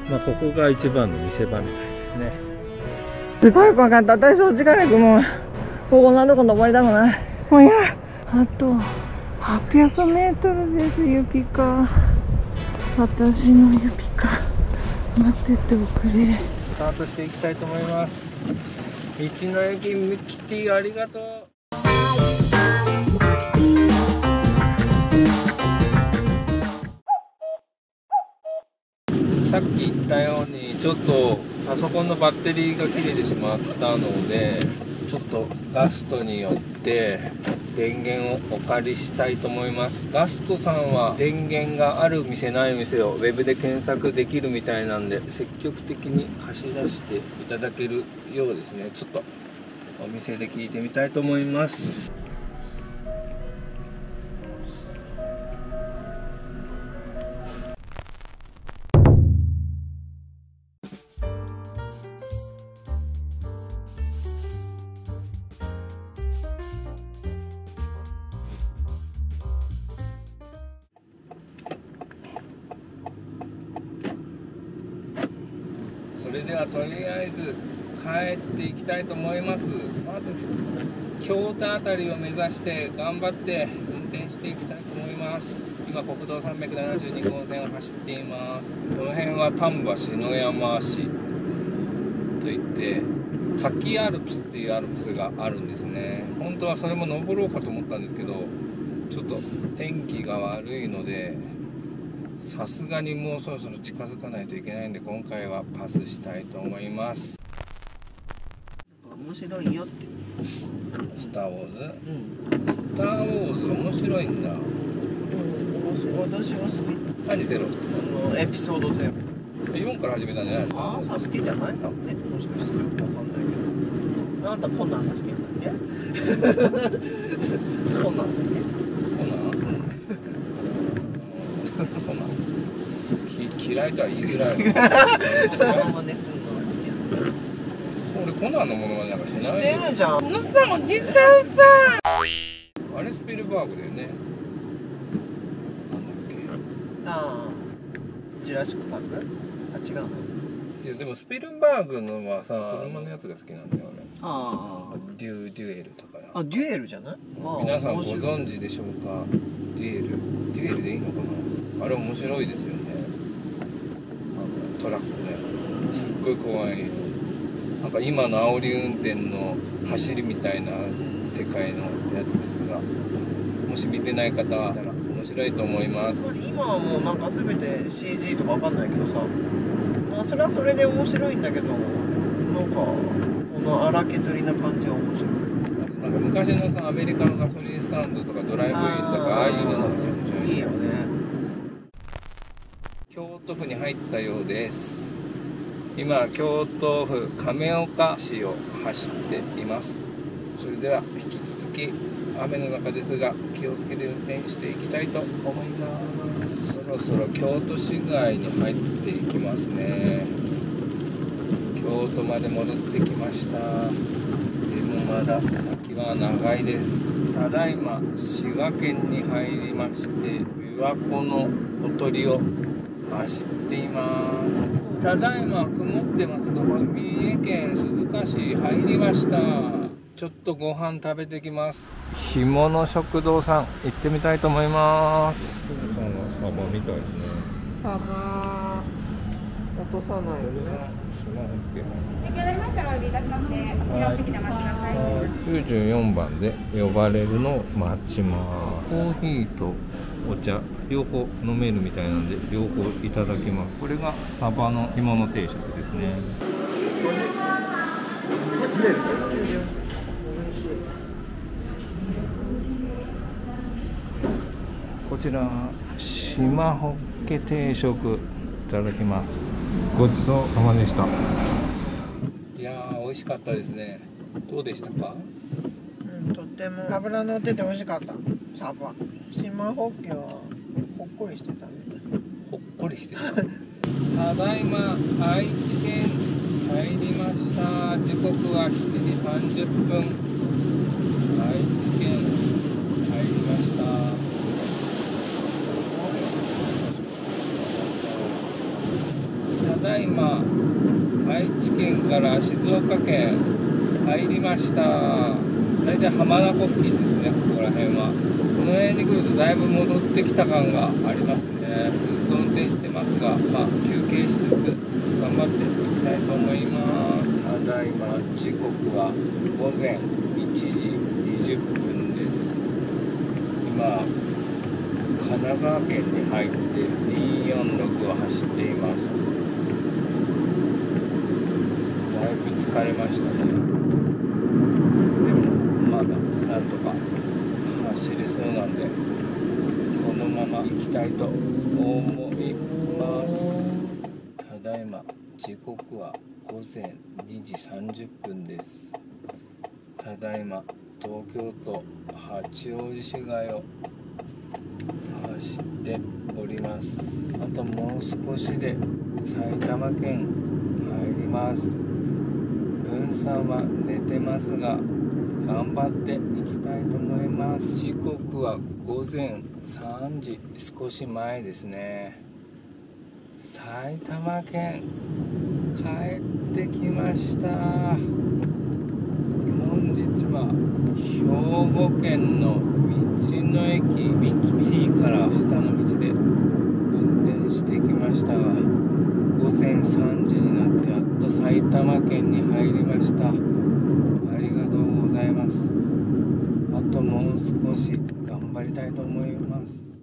まあここが一番の見せ場みたいですね。 すごい怖かった。私そっちから行くもうこんなとこ登りたくない。もういや、あと800メートルです。ユピカ、私のユピカ、待ってておくれ。 スタートしていきたいと思います。道の駅ミキティありがとう。さっき言ったようにちょっとパソコンのバッテリーが切れてしまったので、ちょっとガストによって電源をお借りしたいと思います。ガストさんは電源がある店ない店をウェブで検索できるみたいなんで、積極的に貸し出していただけるようですね。ちょっとお店で聞いてみたいと思います。それではとりあえず帰っていきたいと思います。まず京都あたりを目指して頑張って運転していきたいと思います。今国道372号線を走っています。この辺は丹波篠山市といって滝アルプスっていうアルプスがあるんですね。本当はそれも登ろうかと思ったんですけど、ちょっと天気が悪いのでさすがにもうそろそろ近づかないといけないんで、今回はパスしたいと思います。 面白いよって。 スター・ウォーズ、スター・ウォーズ面白いんだ。 私は好き。 何ゼロ？ エピソード0。 4から始めたんじゃないの？ あんた好きじゃないかもね。もしかしてわかんないけど。あんたコナンが好きなんだっけ？コナンだっけ？ コナン？コナン？嫌いとは言いづらい。モノマネするのが好きなんだ。俺コナンのモノマネなんかしない。してるじゃん。このさおじさんさ。あれスピルバーグだよね。 ああ、ジュラシックパーク？あ、違うの？ いやでもスピルバーグのはさ、車のやつが好きなんだよ俺。 ああ、 デュエルとか。 あ、デュエルじゃない？ 皆さんご存知でしょうか？デュエルでいいのかな？あれ面白いですよね。トラックのやつすっごい怖い。なんか今の煽り運転の走りみたいな世界のやつですが、もし見てない方は面白いと思います。今はもうなんか全て CG とかわかんないけどさ、まあそれはそれで面白いんだけど、なんかこの荒削りな感じは面白い。なんか昔のさアメリカのガソリンスタンドとかドライブインとかああいうのが面白い。いいよね。京都府に入ったようです。今京都府亀岡市を走っています。それでは引き続き雨の中ですが気をつけて運転していきたいと思います。そろそろ京都市街に入っていきますね。京都まで戻ってきました。でもまだ先は長いです。ただいま滋賀県に入りまして、琵琶湖のほとりを走っています。ただいま曇ってますが、三重県鈴鹿市入りました。ちょっとご飯食べてきます。干物食堂さん行ってみたいと思います。サバみたいですね。 サバ落とさないよね。 94番で呼ばれるのを待ちます。コーヒーとお茶両方飲めるみたいなんで両方いただきます。これがサバの干物定食ですね。こちら島ホッケ定食いただきます。ごちそうさまでした。いやー美味しかったですね。どうでしたか？ とっても脂乗ってて美味しかった。サバ島ホッケはほっこりしてたね。 ほっこりしてた。ただいま愛知県入りました。時刻は7時30分。愛知県入りました。ただだいま愛知県から静岡県入りました。大体浜名湖付近ですね。ここら辺はこの辺に来るとだいぶ戻ってきた感がありますね。ずっと運転してますが、休憩しつつ頑張っていきたいと思います。ただいま時刻は午前1時20分です。今神奈川県に入って246を走っています。だいぶ疲れましたね。でもまだなんとか走れそうなんで、このまま行きたいと思います。ただいま時刻は午前2時30分です。ただいま東京都八王子市街を走っております。あともう少しで埼玉県入ります。分散は寝てますが頑張っていきたいと思います。時刻は午前3時少し前ですね。埼玉県帰ってきました。本日は兵庫県の道の駅ミキティから下の道で運転してきましたが、午前3時になってやっと埼玉県に入りました。ありがとうございます。あともう少し頑張りたいと思います。